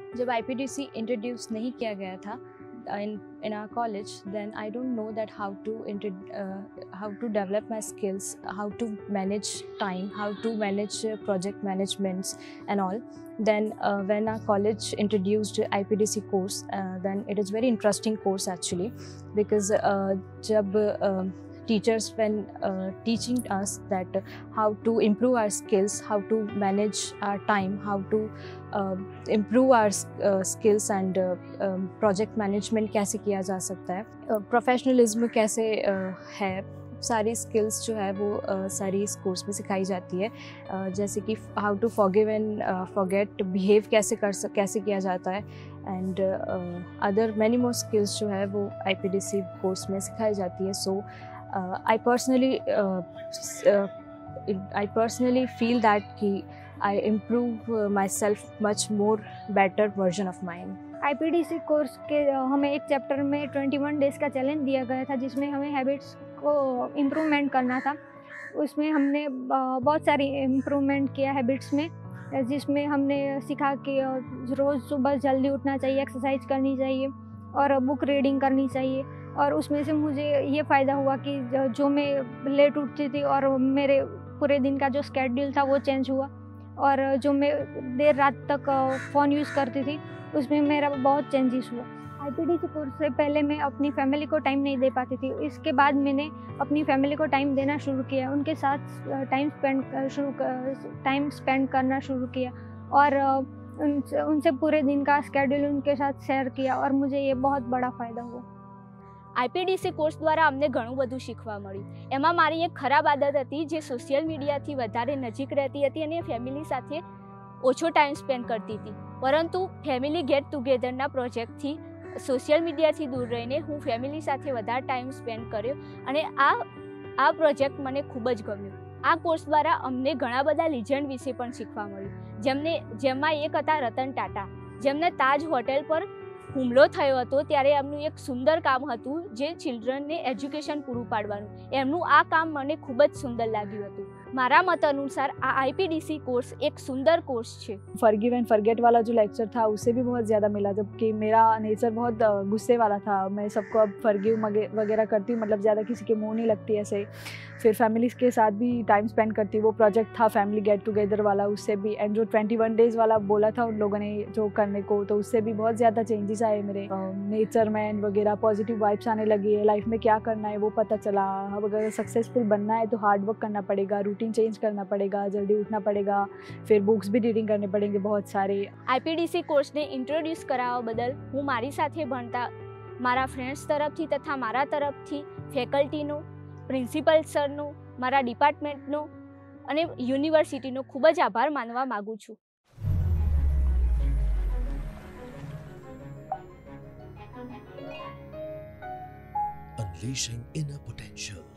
जब IPDC introduce नहीं किया गया था in our college, then I don't know that how to develop my skills, how to manage time, how to manage project managements and all. Then when our college introduced IPDC course, then it is very interesting course actually, because jab teachers when teaching us that how to improve our skills, how to manage our time, how to improve our skills and project management कैसे किया जा सकता है, professionalism कैसे है, सारी skills जो है वो सारी इस कोर्स में सिखाई जाती है। जैसे कि how to forgive and forget, behave कैसे किया जाता है, and other many more skills जो है वो IPDC कोर्स में सिखाई जाती है। So I personally feel that कि I improve myself much more better version of mine. IPDC course के हमें एक चैप्टर में 21 डेज़ का चैलेंज दिया गया था, जिसमें हमें हैबिट्स को इम्प्रूवमेंट करना था। उसमें हमने बहुत सारी इम्प्रूवमेंट किया हैबिट्स में, जिसमें हमने सीखा कि रोज़ सुबह जल्दी उठना चाहिए, एक्सरसाइज करनी चाहिए और बुक रीडिंग करनी चाहिए। और उसमें से मुझे ये फ़ायदा हुआ कि जो मैं लेट उठती थी और मेरे पूरे दिन का जो स्केड्यूल था वो चेंज हुआ, और जो मैं देर रात तक फ़ोन यूज़ करती थी उसमें मेरा बहुत चेंजेस हुआ। IPDC कोर्स से पहले मैं अपनी फैमिली को टाइम नहीं दे पाती थी। इसके बाद मैंने अपनी फैमिली को टाइम देना शुरू किया, उनके साथ टाइम स्पेंड करना शुरू किया, और उनसे पूरे दिन का स्केड्यूल उनके साथ शेयर किया, और मुझे ये बहुत बड़ा फ़ायदा हुआ। IPDC કોર્સ દ્વારા અમને ઘણું બધું શીખવા મળ્યું। એમાં મારી એક ખરાબ આદત હતી, જે સોશિયલ મીડિયાથી વધારે નજીક રહેતી હતી અને ફેમિલી સાથે ઓછો ટાઈમ સ્પેન્ડ કરતી હતી। પરંતુ ફેમિલી ગેટ ટુગેધરના પ્રોજેક્ટથી સોશિયલ મીડિયાથી દૂર રહીને હું ફેમિલી સાથે વધારે ટાઈમ સ્પેન્ડ કર્યો, અને આ પ્રોજેક્ટ મને ખૂબ જ ગમ્યું। આ કોર્સ દ્વારા અમને ઘણા બધા લિજન્ડ વિશે પણ શીખવા મળ્યું, જેમાં એક હતા રતન ટાટા, જેમને તાજ હોટેલ પર હુમલો થયો હતો ત્યારે એમનું એક સુંદર કામ હતું, જે ચિલ્ડ્રનને એજ્યુકેશન પૂરું પાડવાનું। એમનું આ કામ મને ખૂબ જ સુંદર લાગ્યું હતું। મારા મત અનુસાર આ IPDC कोर्स एक सुंदर कोर्स है। फॉरगिव एंड फॉरगेट वाला जो लेक्चर था उससे भी बहुत ज़्यादा मिला, जबकि मेरा नेचर बहुत गुस्से वाला था। मैं सबको अब फॉरगिव वगैरह करती हूँ, मतलब ज़्यादा किसी के मुँह नहीं लगती ऐसे। फिर फैमिली के साथ भी टाइम स्पेंड करती हूँ। वो प्रोजेक्ट था फैमिली गेट टुगेदर वाला, उससे भी, एंड जो 21 डेज़ वाला बोला था उन लोगों ने जो करने को, तो उससे भी बहुत ज़्यादा चेंजेस आए मेरे नेचर में एंड वगैरह, पॉजिटिव वाइब्स आने लगी है। लाइफ में क्या करना है वो पता चला। अब अगर सक्सेसफुल बनना है तो हार्ड वर्क करना पड़ेगा, रूटीन चेंज करना पड़ेगा, जल्दी उठना पड़ेगा, फिर बुक्स भी रीडिंग करने पड़ेंगे बहुत सारे। IPDC કોર્સને ઇન્ટ્રોડ્યુસ કરાવવા બદલ હું મારી સાથે ભણતા મારા ફ્રેન્ડ્સ તરફથી તથા મારા તરફથી ફેકલ્ટીનો, પ્રિન્સિપલ સરનો, મારા ડિપાર્ટમેન્ટનો અને યુનિવર્સિટીનો ખૂબ જ આભાર માનવા માગું છું। Unleashing inner potential.